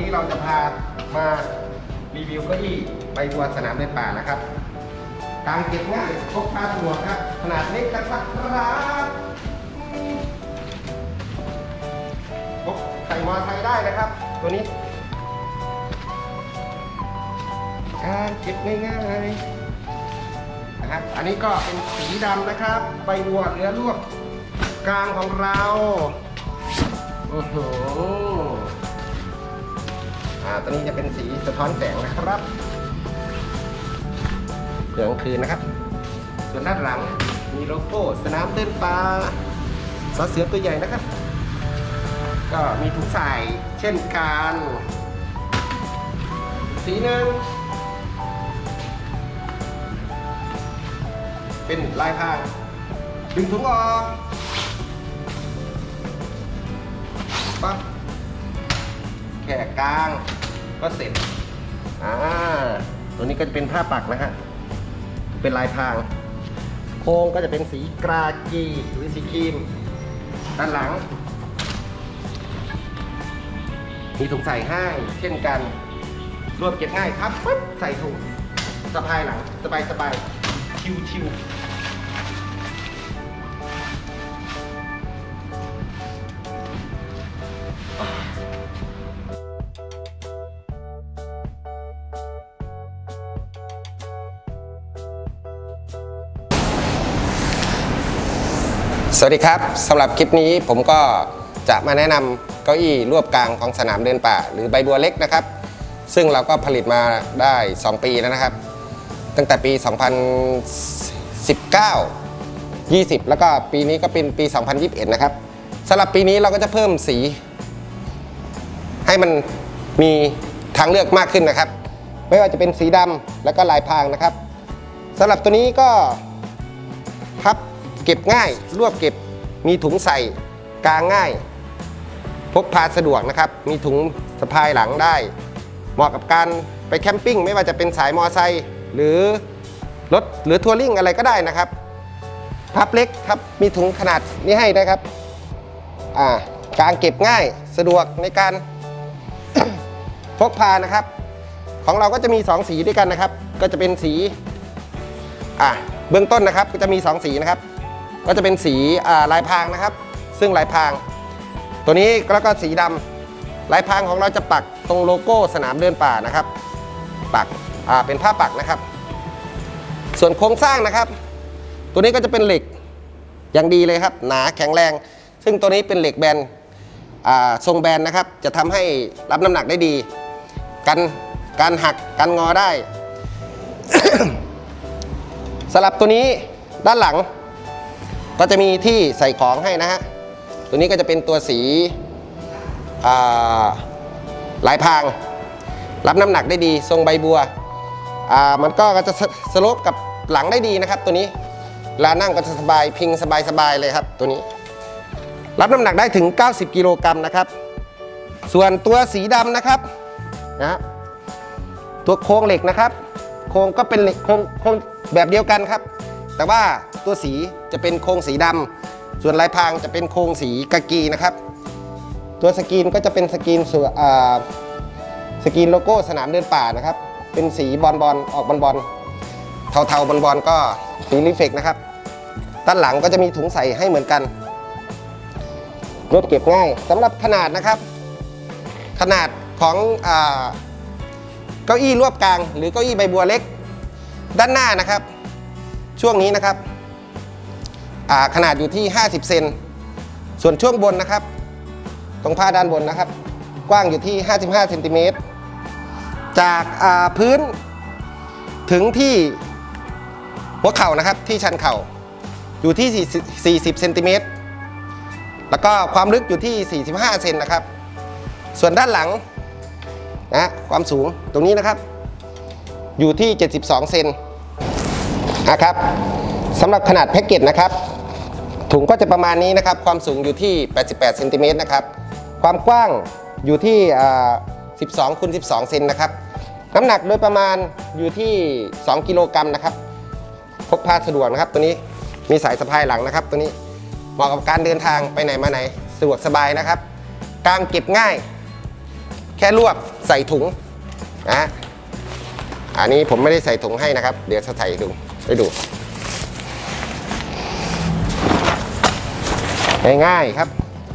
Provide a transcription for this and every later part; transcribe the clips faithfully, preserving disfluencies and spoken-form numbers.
นี้เราจะพามารีวิวเก้าอี้ใบบัวสนามเดินป่านะครับการเก็บง่ายพกพาสะดวกครับขนาดเล็กนะครับพกใส่มอเตอร์ไซค์ได้นะครับตัวนี้การเก็บง่ายๆนะครับอันนี้ก็เป็นสีดำนะครับใบบัวเรือลวกกลางของเราโอ้โหอ่าตัวนี้จะเป็นสีสะท้อนแสงนะครับเดี๋ยวกลางคืนนะครับส่วนด้านหลังมีโลโก้สนามเดินป่าสอเสือตัวใหญ่นะครับก็มีถุงใส่เช่นกันสีหนึ่งเป็นลายพรางดึงถุงออกปั๊บแค่กลางก็เสร็จอ่าตัวนี้ก็จะเป็นผ้าปักนะฮะเป็นลายพรางโครงก็จะเป็นสีกรากีหรือสีครีมด้านหลังมีถุงใส่ให้เช่นกันรวบเก็บง่ายครับปุ๊บใส่ถุงสะพายหลังสบายสบายชิวชิวสวัสดีครับสำหรับคลิปนี้ผมก็จะมาแนะนำเก้าอี้รวบกลางของสนามเดินป่าหรือใบบัวเล็กนะครับซึ่งเราก็ผลิตมาได้สองปีแล้วนะครับตั้งแต่ปี สองพันสิบเก้า ยี่สิบ แล้วก็ปีนี้ก็เป็นปี สองพันยี่สิบเอ็ด นะครับสำหรับปีนี้เราก็จะเพิ่มสีให้มันมีทางเลือกมากขึ้นนะครับไม่ว่าจะเป็นสีดำแล้วก็ลายพรางนะครับสำหรับตัวนี้ก็พับเก็บง่ายรวบเก็บมีถุงใส่กางง่ายพกพาสะดวกนะครับมีถุงสะพายหลังได้เหมาะกับการไปแคมปิ้งไม่ว่าจะเป็นสายมอไซค์หรือรถหรือทัวริ่งอะไรก็ได้นะครับพับเล็กครับมีถุงขนาดนี้ให้นะครับอ่ากางเก็บง่ายสะดวกในการ พกพานะครับของเราก็จะมีสองสีด้วยกันนะครับก็จะเป็นสีอ่าเบื้องต้นนะครับก็จะมีสองสีนะครับก็จะเป็นสีลายพรางนะครับซึ่งลายพรางตัวนี้แล้วก็สีดำลายพรางของเราจะปักตรงโลโก้สนามเดินป่านะครับปักเป็นผ้าปักนะครับส่วนโครงสร้างนะครับตัวนี้ก็จะเป็นเหล็กอย่างดีเลยครับหนาแข็งแรงซึ่งตัวนี้เป็นเหล็กแบนทรงแบนนะครับจะทำให้รับน้ำหนักได้ดีกันการหักกันงอได้ สลับตัวนี้ด้านหลังก็จะมีที่ใส่ของให้นะฮะตัวนี้ก็จะเป็นตัวสีลายพรางรับน้ำหนักได้ดีทรงใบบัวมันก็จะสโลปกับหลังได้ดีนะครับตัวนี้เวลานั่งก็จะสบายพิงสบายๆเลยครับตัวนี้รับน้ำหนักได้ถึงเก้าสิบกิโลกรัมนะครับส่วนตัวสีดำนะครับนะตัวโครงเหล็กนะครับโครงก็เป็นเหล็กโครงโครงแบบเดียวกันครับแต่ว่าตัวสีจะเป็นโครงสีดำส่วนลายพรางจะเป็นโครงสีกากีนะครับตัวสกรีนก็จะเป็นสกรีนส่วนสกรีนโลโก้สนามเดินป่านะครับเป็นสีบอลบอลออกบอลบอลเทาเทาบอลบอลก็สีรีเฟกนะครับด้านหลังก็จะมีถุงใส่ให้เหมือนกันรวบเก็บง่ายสำหรับขนาดนะครับขนาดของเก้าอี้รวบกลางหรือเก้าอี้ใบบัวเล็กด้านหน้านะครับช่วงนี้นะครับขนาดอยู่ที่ห้าสิบเซนส่วนช่วงบนนะครับตรงผ้าด้านบนนะครับกว้างอยู่ที่ห้าสิบห้าเซนติเมตรจากพื้นถึงที่หัวเข่านะครับที่ชันเข่าอยู่ที่สี่สิบเซนติเมตรแล้วก็ความลึกอยู่ที่สี่สิบห้าเซนนะครับส่วนด้านหลังนะความสูงตรงนี้นะครับอยู่ที่เจ็ดสิบสองเซนนะครับสำหรับขนาดแพ็กเกจนะครับถุงก็จะประมาณนี้นะครับความสูงอยู่ที่แปดสิบแปดเซนติเมตรนะครับความกว้างอยู่ที่สิบสองคูณสิบสองเซนนะครับน้ำหนักโดยประมาณอยู่ที่สองกิโลกรัมนะครับพกพาสะดวกนะครับตัวนี้มีสายสะพายหลังนะครับตัวนี้เหมาะกับการเดินทางไปไหนมาไหนสะดวกสบายนะครับกางเก็บง่ายแค่รวบใส่ถุงนะอันนี้ผมไม่ได้ใส่ถุงให้นะครับเดี๋ยวจะใส่ถุงให้ดูง่ายๆครับ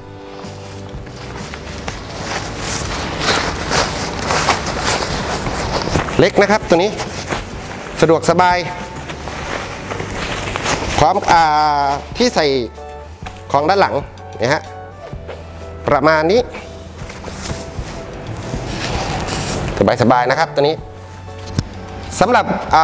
เล็กนะครับตัวนี้สะดวกสบายพร้อมอ่าที่ใส่ของด้านหลังนะฮะประมาณนี้สบายๆนะครับตัวนี้สำหรับ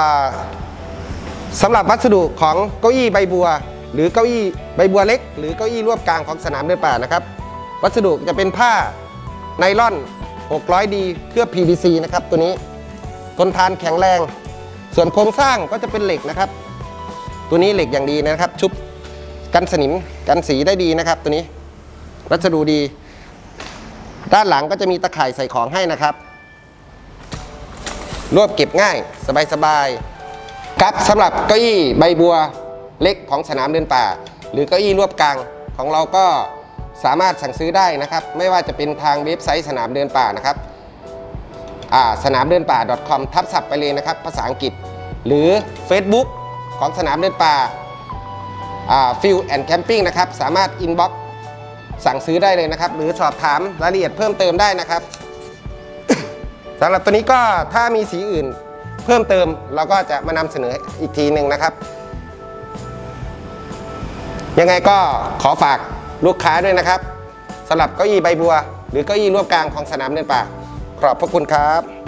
สำหรับวัสดุของเก้าอี้ใบบัวหรือเก้าอี้ใบบัวเล็กหรือเก้าอี้รวบกลางของสนามเดินป่านะครับวัสดุจะเป็นผ้าไนล่อนหกร้อยดี เคลือบ พี วี ซี นะครับตัวนี้ทนทานแข็งแรงส่วนโครงสร้างก็จะเป็นเหล็กนะครับตัวนี้เหล็กอย่างดีนะครับชุบกันสนิมกันสีได้ดีนะครับตัวนี้วัสดุดีด้านหลังก็จะมีตะข่ายใส่ของให้นะครับรวบเก็บง่ายสบายๆครับสำหรับเก้าอี้ใบบัวเล็กของสนามเดินป่าหรือเก้าอี้รวบกลางของเราก็สามารถสั่งซื้อได้นะครับไม่ว่าจะเป็นทางเว็บไซต์สนามเดินป่านะครับสนามเดินป่า .com ทับศัพท์ไปเลยนะครับภาษาอังกฤษหรือ Facebook ของสนามเดินป่าฟิลแอนด์แคมปิ้งนะครับสามารถอินบ็อกซ์สั่งซื้อได้เลยนะครับหรือสอบถามรายละเอียดเพิ่มเติมได้นะครับสำหรับตัวนี้ก็ถ้ามีสีอื่นเพิ่มเติมเราก็จะมานำเสนออีกทีหนึ่งนะครับยังไงก็ขอฝากลูกค้าด้วยนะครับสำหรับเก้าอี้ใบบัวหรือเก้าอี้รวบกลางของสนามเดินป่าขอบพระคุณครับ